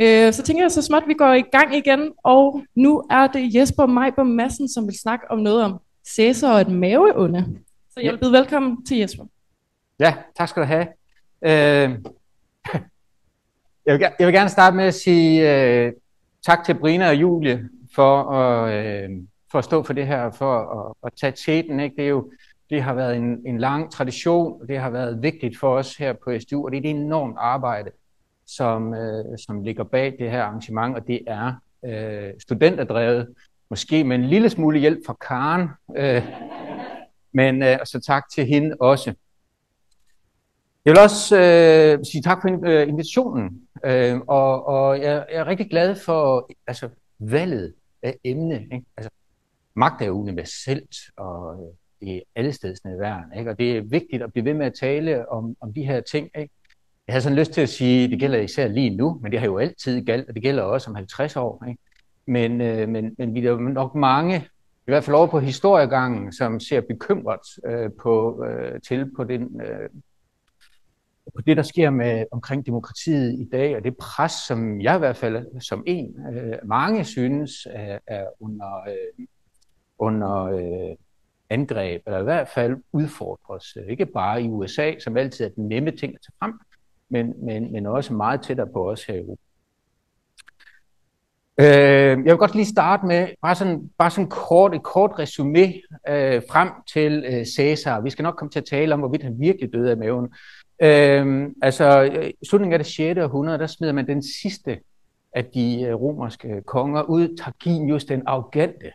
Så tænker jeg så småt, vi går i gang igen, og nu er det Jesper Meiber Madsen, som vil snakke om noget om Cæsar og et maveonde. Så jeg vil byde velkommen til Jesper. Ja, tak skal du have. Jeg vil gerne starte med at sige tak til Brina og Julie for at stå for det her, for at tage teten. Ikke? Det har været en lang tradition, og det har været vigtigt for os her på SDU, og det er et enormt arbejde, som ligger bag det her arrangement, og det er studenterdrevet, måske med en lille smule hjælp fra Karen, men så tak til hende også. Jeg vil også sige tak for invitationen, og jeg er rigtig glad for valget af emne. Ikke? Altså, magt er jo universelt, og det er allestedsnærværende, ikke? Og det er vigtigt at blive ved med at tale om de her ting. Ikke? Jeg har sådan lyst til at sige, at det gælder især lige nu, men det har jo altid galt, og det gælder også om 50 år. Ikke? Men vi er nok mange, i hvert fald over på historiegangen, som ser bekymret på det, der sker omkring demokratiet i dag, og det pres, som jeg i hvert fald som mange synes er under angreb, eller i hvert fald udfordres. Ikke bare i USA, som altid er den nemme ting at tage frem, men også meget tættere på os her i Europa. Jeg vil godt lige starte med bare sådan et kort resumé frem til Cæsar. Vi skal nok komme til at tale om, hvorvidt han virkelig døde af maven. I slutningen af det 6. århundrede, der smider man den sidste af de romerske konger ud, Tarquinius den arrogante.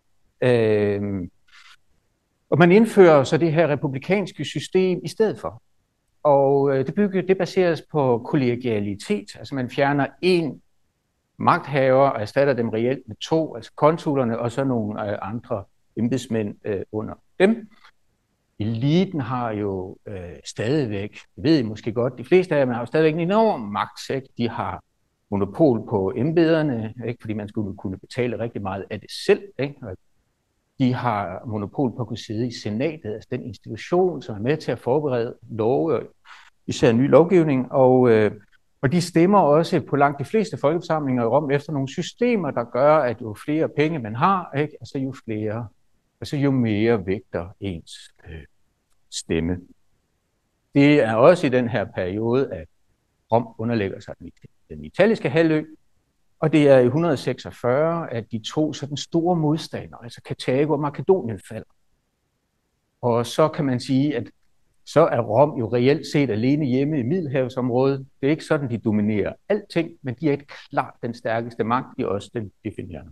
Og man indfører så det her republikanske system i stedet for. Og det baseres på kollegialitet, altså man fjerner en magthaver og erstatter dem reelt med 2, altså konsulerne og så nogle andre embedsmænd under dem. Eliten har jo stadigvæk, det ved I måske godt, de fleste af dem har jo stadigvæk en enorm magt. Ikke? De har monopol på embederne, ikke? Fordi man skulle kunne betale rigtig meget af det selv. Ikke? De har monopol på at kunne sidde i senatet, altså den institution, som er med til at forberede love, især ny lovgivning, og de stemmer også på langt de fleste folkeforsamlinger i Rom efter nogle systemer, der gør, at jo flere penge man har, ikke? Altså jo mere vægter ens stemme. Det er også i den her periode, at Rom underlægger sig den italiske halvø, og det er i 146, at de to sådan store modstandere, altså Karthago og Makedonien, falder. Og så kan man sige, at så er Rom jo reelt set alene hjemme i Middelhavsområdet. Det er ikke sådan, de dominerer alting, men de er ikke klart den stærkeste magt, de er også den definerende.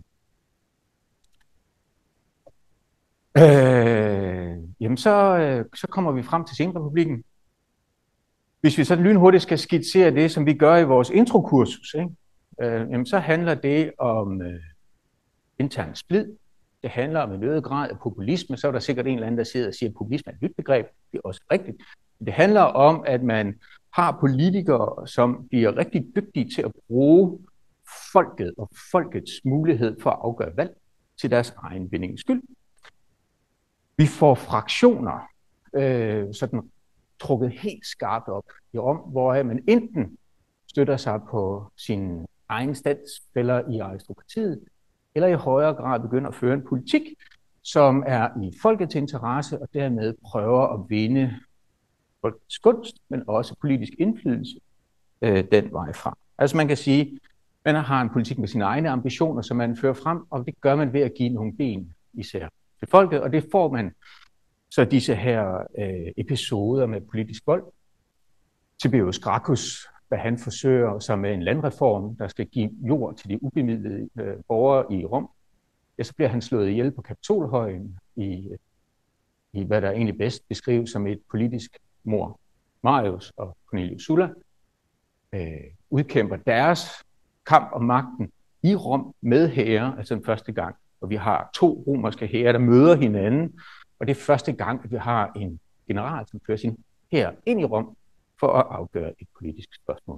Jamen så kommer vi frem til Senrepublikken. Hvis vi så lynhurtigt skal skitsere det, som vi gør i vores introkursus, ikke? Jamen så handler det om intern splid. Det handler om en øget grad af populisme. Så er der sikkert en eller anden, der sidder og siger, at populisme er et nyt begreb. Det er også rigtigt. Det handler om, at man har politikere, som bliver rigtig dygtige til at bruge folket og folkets mulighed for at afgøre valg til deres egen vindings skyld. Vi får fraktioner, sådan trukket helt skarpt op i Rom, hvor man enten støtter sig på sin egen standsfæller i aristokratiet, eller i højere grad begynder at føre en politik, som er i folkets interesse, og dermed prøver at vinde folkets gunst, men også politisk indflydelse den vej fra. Altså man kan sige, man har en politik med sine egne ambitioner, som man fører frem, og det gør man ved at give nogle ben især til folket, og det får man så disse her episoder med politisk vold. Tiberius Gracchus, da han forsøger sig med en landreform, der skal give jord til de ubemidlede borgere i Rom, ja, så bliver han slået ihjel på Kapitolhøjen i hvad der egentlig bedst beskrives som et politisk mord. Marius og Cornelius Sulla udkæmper deres kamp om magten i Rom med hære, altså den første gang. Og vi har 2 romerske hære, der møder hinanden, og det er første gang, at vi har en general, som fører sin hær ind i Rom for at afgøre et politisk spørgsmål.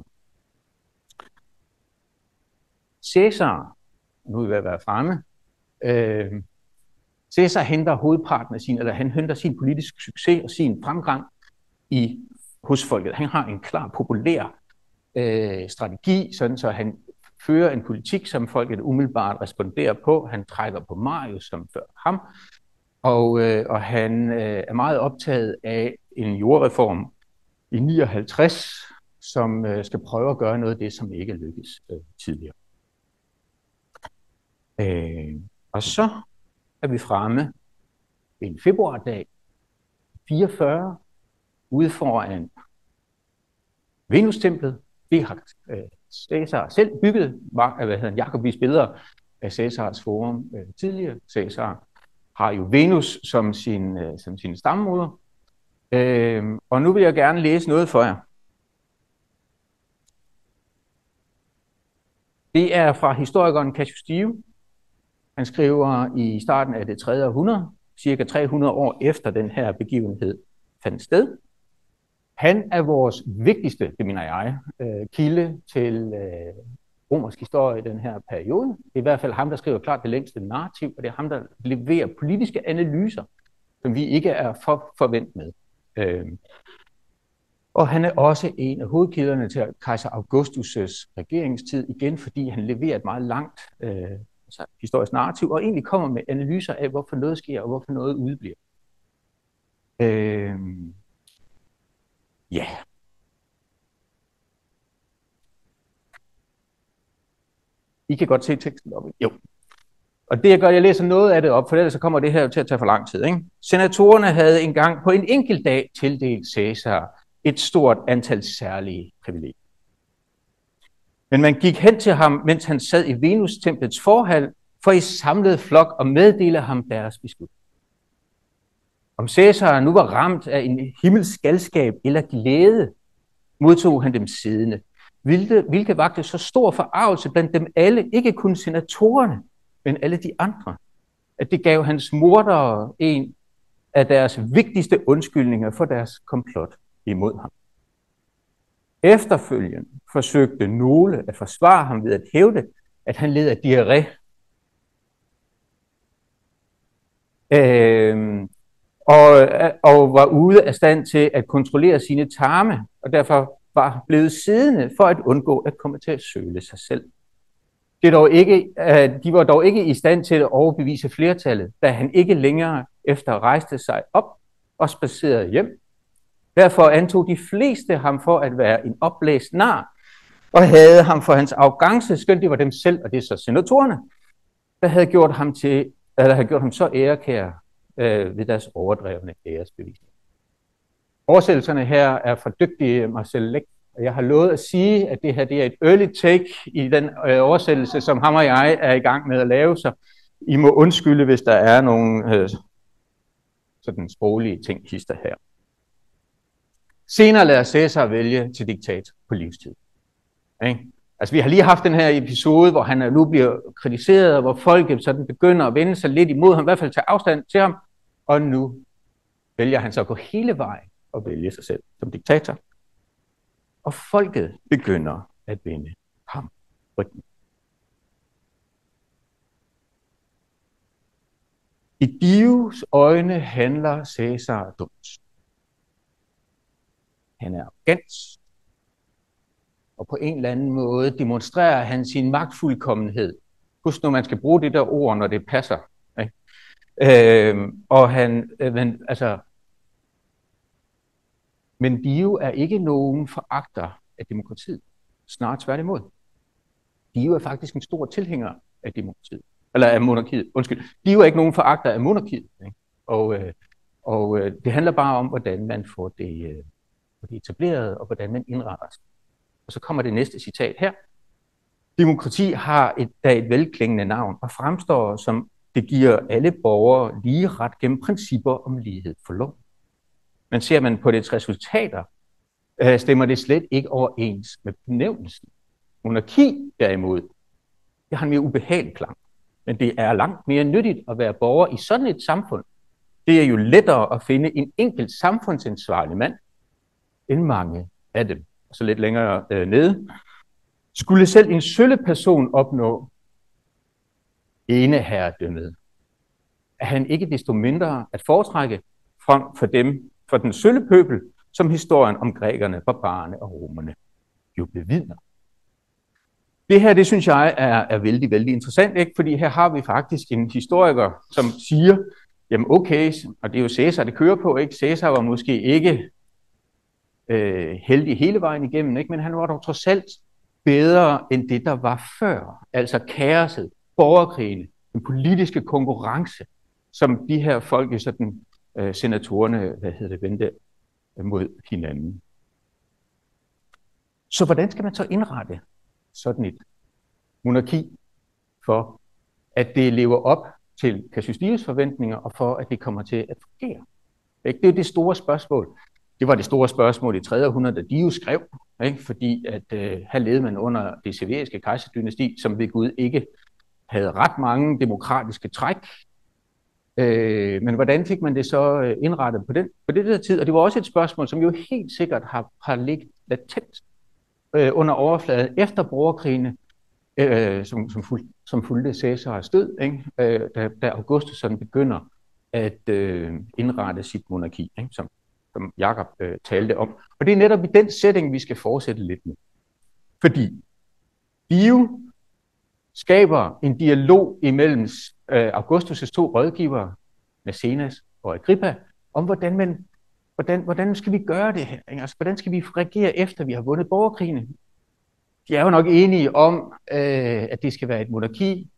Cæsar, nu er vi ved at være fremme, Cæsar henter hovedparten af han henter sin politiske succes og sin fremgang hos folket. Han har en klar populær strategi, sådan så han fører en politik, som folket umiddelbart responderer på. Han trækker på Marius som før ham, og han er meget optaget af en jordreform i 59, som skal prøve at gøre noget af det, som ikke lykkes tidligere. Og så er vi fremme en februardag 44 ude foran Venustemplet. Det har Cæsar selv bygget. Jakob viste billeder af Cæsars forum tidligere. Cæsar har jo Venus som sin stammoder. Og nu vil jeg gerne læse noget for jer. Det er fra historikeren Cassius Dio. Han skriver i starten af det 3. århundrede, cirka 300 år efter den her begivenhed fandt sted. Han er vores vigtigste, det mener jeg, kilde til romersk historie i den her periode. Det er i hvert fald ham, der skriver klart det længste narrativ, og det er ham, der leverer politiske analyser, som vi ikke er forventet med. Og han er også en af hovedkilderne til kejser Augustus' regeringstid, igen fordi han leverer et meget langt historisk narrativ, og egentlig kommer med analyser af, hvorfor noget sker, og hvorfor noget udebliver. Ja. I kan godt se teksten oppe. Jo. Og det jeg gør, jeg læser noget af det op, for ellers så kommer det her til at tage for lang tid. Ikke? Senatorerne havde engang på en enkelt dag tildelt Cæsar et stort antal særlige privilegier. Men man gik hen til ham, mens han sad i Venus-templets forhal, for i samlet flok og meddele ham deres beslutning. Om Cæsar nu var ramt af en himmelsk galskab eller glæde, modtog han dem siddende, hvilket vagte så stor forargelse blandt dem alle, ikke kun senatorerne, men alle de andre, at det gav hans mordere en af deres vigtigste undskyldninger for deres komplot imod ham. Efterfølgende forsøgte nogle at forsvare ham ved at hævde, at han led af diarré. Og var ude af stand til at kontrollere sine tarme, og derfor var blevet siddende for at undgå at komme til at søle sig selv. De var dog ikke i stand til at overbevise flertallet, da han ikke længere efter rejste sig op og spacerede hjem. Derfor antog de fleste ham for at være en opblæst nar, og havde ham for hans arrogance, skønt det var dem selv, og det er så senatorerne, der havde gjort ham så ærekær ved deres overdrevne æresbevisning. Oversættelserne her er fra dygtige Marcel Leck, og jeg har lovet at sige, at det her det er et early take i den oversættelse, som ham og jeg er i gang med at lave, så I må undskylde, hvis der er nogle sådan sproglige ting hister her. Senere lader Cæsar vælge til diktator på livstid. Okay? Altså vi har lige haft den her episode, hvor han nu bliver kritiseret, og hvor folket sådan begynder at vende sig lidt imod ham, i hvert fald tage afstand til ham, og nu vælger han så at gå hele vejen og vælge sig selv som diktator. Og folket begynder at vende ham ryggen. I Dios øjne handler Cæsar dumt. Han er arrogant, og på en eller anden måde demonstrerer han sin magtfuldkommenhed. Husk nu, man skal bruge det der ord, når det passer. Ikke? Men Dio er ikke nogen foragter af demokratiet. Snarere tværtimod. Dio er faktisk en stor tilhænger af demokratiet. Eller af monarkiet. Undskyld. Dio er ikke nogen foragter af monarkiet. Ikke? Og det handler bare om, hvordan man får det etableret, og hvordan man indretter sig. Og så kommer det næste citat her. Demokrati har et velklingende navn, og fremstår som det giver alle borgere lige ret gennem principper om lighed for lov. Men ser man på dets resultater, stemmer det slet ikke overens med benævnelsen. Monarki derimod, det har en mere ubehagelig klang, men det er langt mere nyttigt at være borger i sådan et samfund. Det er jo lettere at finde en enkelt samfundsansvarlig mand, end mange af dem. Og så lidt længere nede. Skulle selv en sølle person opnå eneherredømmet, er han ikke desto mindre at foretrække frem for den sølle pøbel, som historien om grækerne, barbarerne og romerne jo bevidner. Det her, det synes jeg er vældig, vældig interessant, ikke? Fordi her har vi faktisk en historiker, som siger, jamen okay, og det er jo Cæsar, det kører på, ikke? Cæsar var måske ikke heldig hele vejen igennem, ikke? Men han var dog trods alt bedre end det, der var før. Altså kaoset, borgerkrigene, den politiske konkurrence, som de her folk i sådan senatorerne, vendte mod hinanden. Så hvordan skal man så indrette sådan et monarki for, at det lever op til Cassius Dios forventninger, og for, at det kommer til at fungere? Det er det store spørgsmål. Det var det store spørgsmål i 3. århundrede, da Dios skrev, ikke? Fordi at her levede man under det severiske kejserdynasti, som ved Gud ikke havde ret mange demokratiske træk. Men hvordan fik man det så indrettet på det der tid? Og det var også et spørgsmål, som jo helt sikkert har ligget latent under overfladen efter borgerkrigene, som fulgte Cæsars død, ikke? Da Augustus sådan begynder at indrette sit monarki, ikke? Som Jakob talte om. Og det er netop i den setting, vi skal fortsætte lidt med. Fordi Dio skaber en dialog imellem Augustus' 2 rådgivere, Maecenas og Agrippa, om hvordan skal vi gøre det her? Ikke? Altså, hvordan skal vi reagere efter, vi har vundet borgerkrigene? De er jo nok enige om, at det skal være et monarki.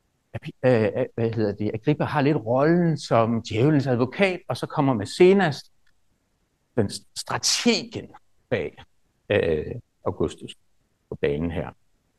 Agrippa har lidt rollen som djævelens advokat, og så kommer Maecenas, den strategen bag Augustus på banen her.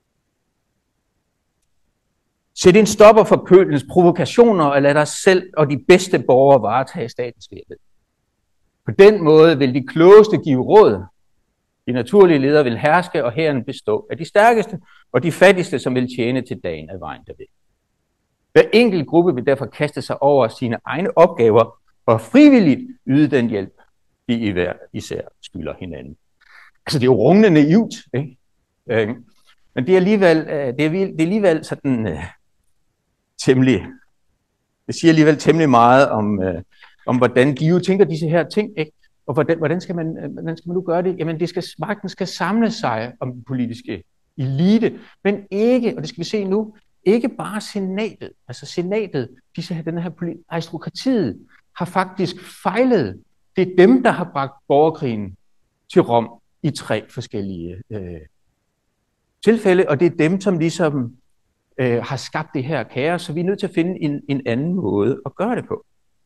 Sæt en stopper for pølens provokationer, og lad dig selv og de bedste borgere varetage statens virke. På den måde vil de klogeste give råd. De naturlige ledere vil herske, og hæren bestå af de stærkeste, og de fattigste, som vil tjene til dagen af vejen derved. Hver enkelt gruppe vil derfor kaste sig over sine egne opgaver, og frivilligt yde den hjælp, de i hver især skylder hinanden. Altså det er jo rungende naivt, ikke? Men det er alligevel sådan temmelig, det siger alligevel temmelig meget om hvordan de jo tænker disse her ting, ikke? Og hvordan skal man nu gøre det? Jamen magten skal samle sig om den politiske elite, men ikke, og det skal vi se nu, ikke bare senatet. Altså senatet, den her aristokratiet, har faktisk fejlet. Det er dem, der har bragt borgerkrigen til Rom i 3 forskellige tilfælde, og det er dem, som ligesom har skabt det her kaos, så vi er nødt til at finde en anden måde at gøre det på.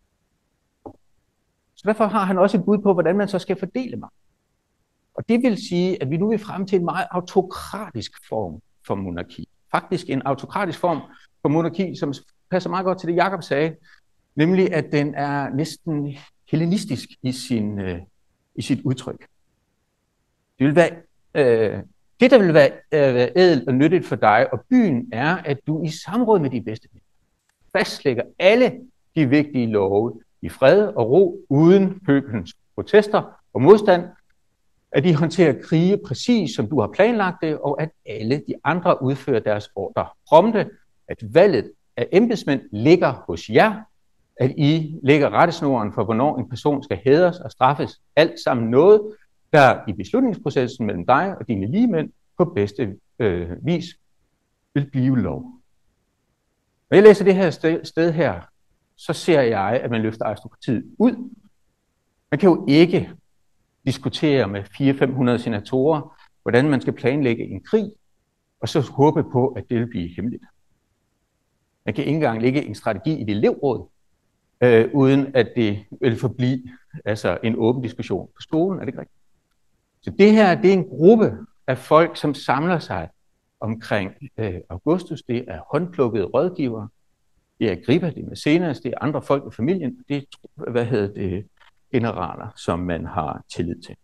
Så derfor har han også et bud på, hvordan man så skal fordele magt. Og det vil sige, at vi nu er frem til en meget autokratisk form for monarki. Faktisk en autokratisk form for monarki, som passer meget godt til det, Jakob sagde, nemlig at den er næsten hellenistisk i sit udtryk. Det vil være, det, der vil være ædelt og nyttigt for dig og byen, er, at du i samråd med de bedste fastlægger alle de vigtige love i fred og ro, uden pøbelens protester og modstand, at de håndterer krige præcis, som du har planlagt det, og at alle de andre udfører deres ordre prompte, at valget af embedsmænd ligger hos jer, at I lægger rettesnoren for, hvornår en person skal hædres og straffes, alt sammen noget, der i beslutningsprocessen mellem dig og dine ligemænd på bedste vis vil blive lov. Når jeg læser det her sted her, så ser jeg, at man løfter aristokratiet ud. Man kan jo ikke diskutere med 400-500 senatorer, hvordan man skal planlægge en krig, og så håbe på, at det vil blive hemmeligt. Man kan ikke engang lægge en strategi i det elevråd, uden at det vil forblive en åben diskussion på skolen. Er det ikke rigtigt? Så det her, det er en gruppe af folk, som samler sig omkring Augustus. Det er håndplukkede rådgivere. Det er Agrippa, det er Maecenas, det er andre folk i familien. Det er, generaler, som man har tillid til.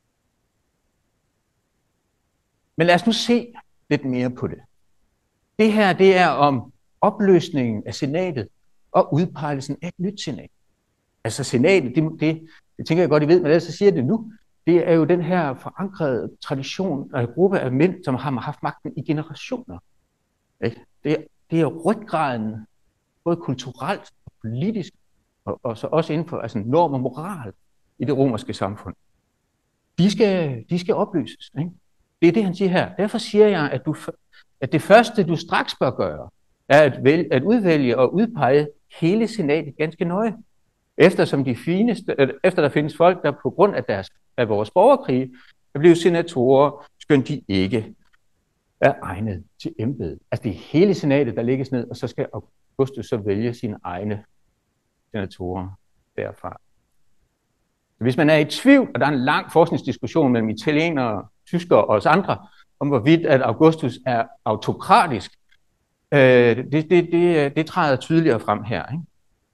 Men lad os nu se lidt mere på det. Det her, det er om opløsningen af senatet og udpegelsen af et nyt senat. Altså senatet, det tænker jeg godt, I ved, men ellers så siger jeg det nu. Det er jo den her forankrede tradition af en gruppe af mænd, som har haft magten i generationer. Det er ryggraden, både kulturelt og politisk, og så også inden for norm og moral i det romerske samfund. De skal opløses. Ikke? Det er det, han siger her. Derfor siger jeg, at det første, du straks bør gøre, er at udvælge og udpege hele senatet ganske nøje. Efter der findes folk, der på grund af vores borgerkrige er blevet senatorer, skønt de ikke er egnet til embedet. Altså det er hele senatet, der lægges ned, og så skal Augustus så vælge sine egne senatorer derfra. Hvis man er i tvivl, og der er en lang forskningsdiskussion mellem italienere, tyskere og os andre, om hvorvidt at Augustus er autokratisk, det træder tydeligere frem her. Ikke?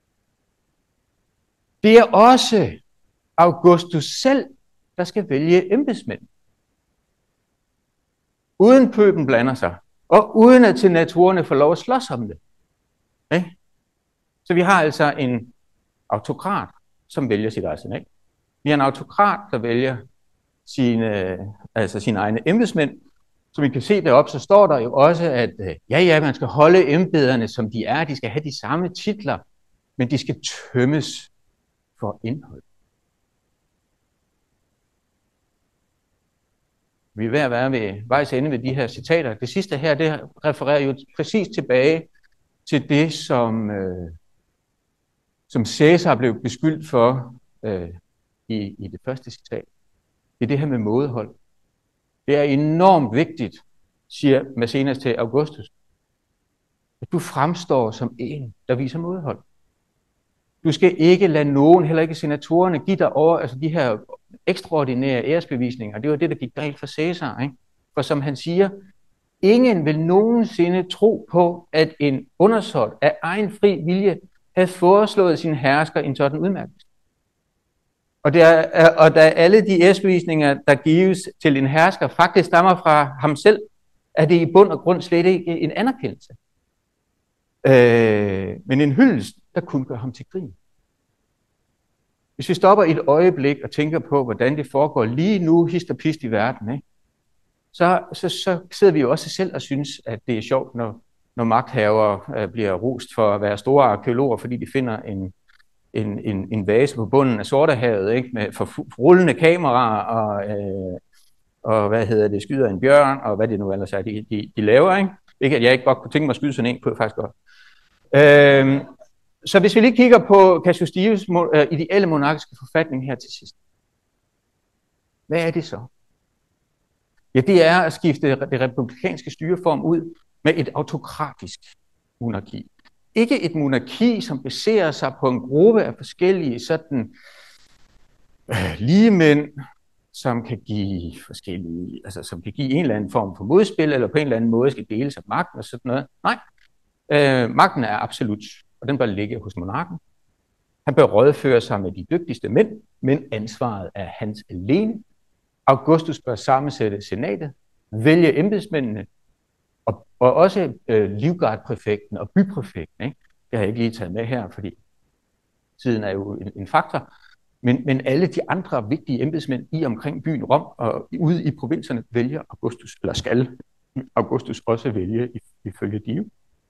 Det er også Augustus selv, der skal vælge embedsmænd. Uden pøben blander sig, og uden at senatorerne får lov at slås om det. Ikke? Så vi har altså en autokrat, som vælger sit eget senat. Vi har en autokrat, der vælger sine egne embedsmænd. Som I kan se deroppe, så står der jo også, at man skal holde embederne, som de er. De skal have de samme titler, men de skal tømmes for indhold. Vi er ved at være ved vejs ende ved de her citater. Det sidste her, det refererer jo præcis tilbage til det, som Cæsar blev beskyldt for i det første citat. Det er det her med mådehold. Det er enormt vigtigt, siger Maecenas til Augustus, at du fremstår som en, der viser mådehold. Du skal ikke lade nogen, heller ikke senatorerne, give dig over altså de her ekstraordinære æresbevisninger. Det var det, der gik galt for Cæsar. Ikke? For som han siger, ingen vil nogensinde tro på, at en undersåt af egen fri vilje havde foreslået sin hersker en sådan udmærkelse. Og da alle de æresbevisninger, der gives til en hersker, faktisk stammer fra ham selv, er det i bund og grund slet ikke en anerkendelse. Men en hyldest, der kun gør ham til grin. Hvis vi stopper et øjeblik og tænker på, hvordan det foregår lige nu, hist og pist i verden, ikke? Så sidder vi jo også selv og synes, at det er sjovt, når magthavere bliver rost for at være store arkæologer, fordi de finder en vase på bunden af Sortehavet, ikke? Med rullende kameraer og skyder en bjørn, og hvad det nu ellers er, de laver. Ikke at jeg ikke godt kunne tænke mig at skyde sådan en, kunne jeg faktisk godt. Så hvis vi lige kigger på Cassius Dios ideelle monarkiske forfatning her til sidst. Hvad er det så? Ja, det er at skifte det republikanske styreform ud med et autokratisk monarki. Ikke et monarki, som baserer sig på en gruppe af forskellige sådan ligemænd, som kan give forskellige, altså som kan give en eller anden form for modspil, eller på en eller anden måde skal deles af magten og sådan noget. Nej, magten er absolut, og den bør ligge hos monarken. Han bør rådføre sig med de dygtigste mænd, men ansvaret er hans alene. Augustus bør sammensætte senatet, vælge embedsmændene, og også livgardpræfekten og bypræfekten. Ikke? Det har jeg ikke lige taget med her, fordi tiden er jo en faktor. Men alle de andre vigtige embedsmænd i omkring byen Rom og ude i provinserne vælger Augustus, eller skal Augustus også vælge ifølge Dio.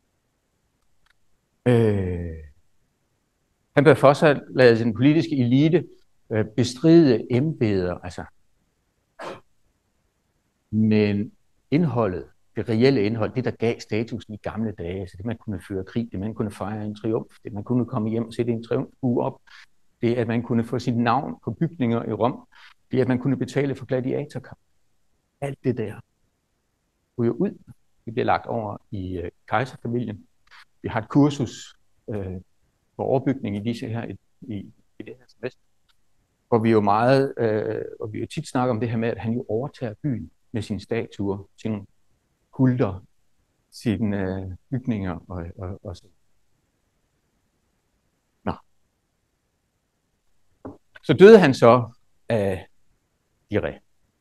Han bør fortsat lade sin politiske elite bestride embeder, altså. Men indholdet, det reelle indhold, det der gav statusen i gamle dage, altså det man kunne føre krig, det man kunne fejre en triumf, det man kunne komme hjem og sætte en triumfbue op, det at man kunne få sit navn på bygninger i Rom, det at man kunne betale for gladiatorkamp. Alt det der ryger ud, det bliver lagt over i kejserfamilien. Vi har et kursus for overbygning i disse her, i det her semester, hvor vi jo meget, og vi jo tit snakker om det her med, at han jo overtager byen med sine statuer, sine kulter, sine bygninger og så. Nå. Så døde han så af diarré.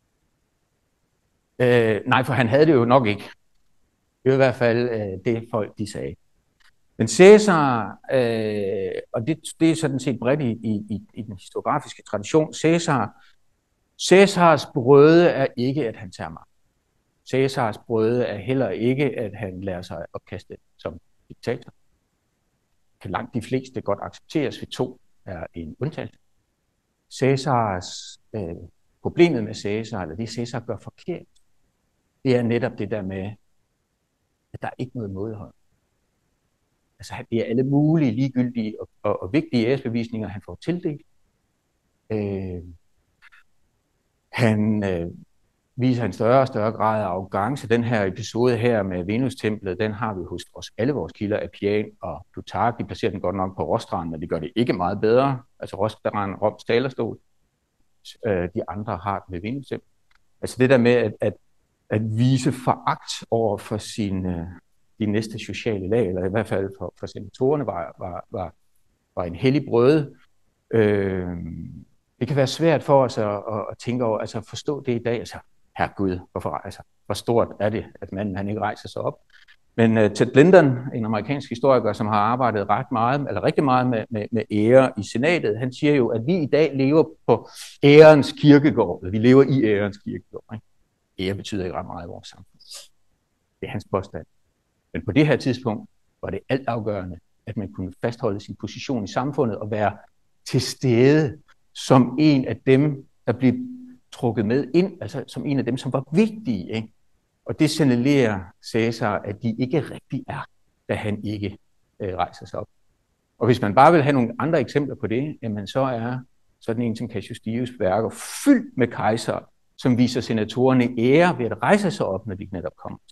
Nej, for han havde det jo nok ikke. Det var i hvert fald det folk de sagde. Men Cæsar, og det er sådan set bredt i den historiografiske tradition, Cæsars brøde er ikke, at han tager magt. Cæsars brøde er heller ikke, at han lader sig opkaste som diktator. Kan langt de fleste godt accepteres, ved to er en undtagelse. Problemet med Cæsar, eller det Cæsar gør forkert, det er netop det der med at der er ikke noget mådehold. Altså, det er alle mulige ligegyldige og vigtige æresbevisninger, han får tildelt. Han viser en større og større grad af arrogance. Den her episode her med Venus-templet, den har vi hos alle vores kilder, Appian og Plutark. De placerer den godt nok på Rostranden, men det gør det ikke meget bedre. Altså Rostranden, Roms talerstol. De andre har den ved Venus-templet. Altså det der med at vise foragt over for de næste sociale lag, eller i hvert fald for senatorerne, var en hellig brøde. Det kan være svært for os at tænke over, altså at forstå det i dag. Altså, herregud, hvor stort er det, at manden han ikke rejser sig op? Men Ted Linton, en amerikansk historiker, som har arbejdet rigtig meget med ære i senatet, han siger jo, at vi i dag lever på ærens kirkegård. Vi lever i ærens kirkegård. Ikke? Ære betyder ikke ret meget i vores samfund. Det er hans påstand. Men på det her tidspunkt var det altafgørende, at man kunne fastholde sin position i samfundet og være til stede som en af dem, der blev trukket med ind, altså som en af dem, som var vigtige. Ikke? Og det signalerer Cæsar, at de ikke rigtig er, da han ikke rejser sig op. Og hvis man bare vil have nogle andre eksempler på det, jamen så er sådan en som Cassius Dios værker fyldt med kejser, som viser senatorerne ære ved at rejse sig op, når de netop kommer til.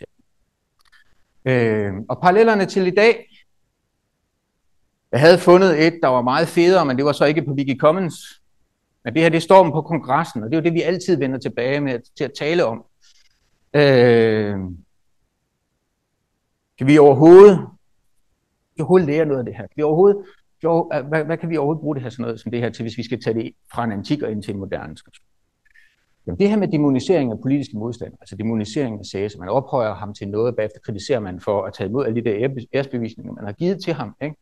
Og parallellerne til i dag. Jeg havde fundet et, der var meget federe, men det var så ikke på Wikicommons. Men det her, det står på kongressen, og det er jo det, vi altid vender tilbage med til at tale om. Kan vi overhovedet lære noget af det her? Hvad kan vi overhovedet bruge det her sådan noget som det her til, hvis vi skal tage det fra en antik og ind til en moderne skrift? Jamen, det her med demonisering af politiske modstandere, altså demonisering af Cæsar, man ophøjer ham til noget, bagefter kritiserer man for at tage imod alle de der æresbevisninger, man har givet til ham. Ikke?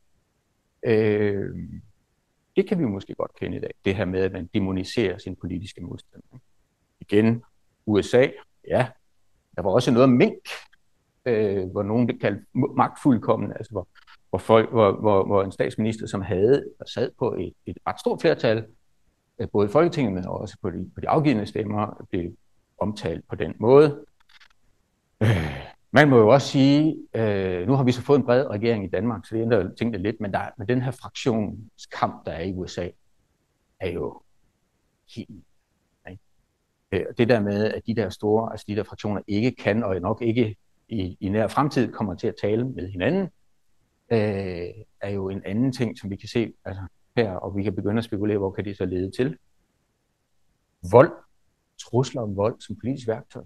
Det kan vi jo måske godt kende i dag, det her med, at man demoniserer sin politiske modstander. Igen, USA, ja, der var også noget om mink, hvor nogen blev kaldt magtfuldkommen, altså hvor en statsminister, som sad på et ret stort flertal, både i Folketinget, men også på de afgivende stemmer, blev omtalt på den måde. Man må jo også sige, nu har vi så fået en bred regering i Danmark, så det ændrer tingene lidt, men den her fraktionskamp, der er i USA, er jo helt... Det der med, at de der fraktioner ikke kan, og nok ikke i nær fremtid kommer til at tale med hinanden, er jo en anden ting, som vi kan se her, og vi kan begynde at spekulere, hvor kan det så lede til. Vold, trusler om vold som politisk værktøj,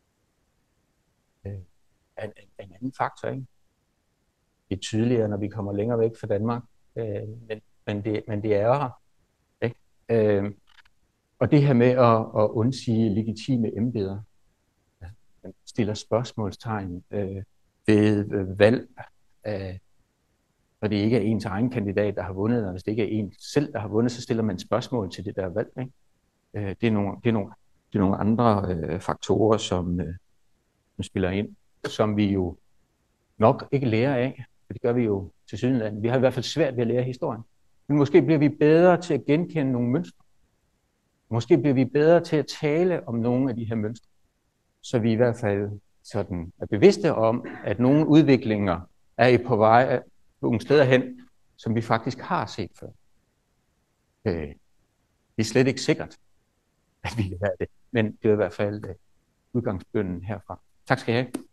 er en anden faktor, ikke? Det er tydeligere, når vi kommer længere væk fra Danmark, men det er her, ikke? Og det her med at undsige legitime embeder, man stiller spørgsmålstegn ved valg, når det ikke er ens egen kandidat, der har vundet, og hvis det ikke er en selv, der har vundet, så stiller man spørgsmål til det der valg. Ikke? Det er nogle andre faktorer, som spiller ind, som vi jo nok ikke lærer af, for det gør vi jo til sydenlandet. Vi har i hvert fald svært ved at lære historien. Men måske bliver vi bedre til at genkende nogle mønstre. Måske bliver vi bedre til at tale om nogle af de her mønstre, så vi i hvert fald sådan er bevidste om, at nogle udviklinger er på vej nogle steder hen, som vi faktisk har set før. Det er slet ikke sikkert, at vi lærer det, men det er i hvert fald udgangsbønnen herfra. Tak skal I have.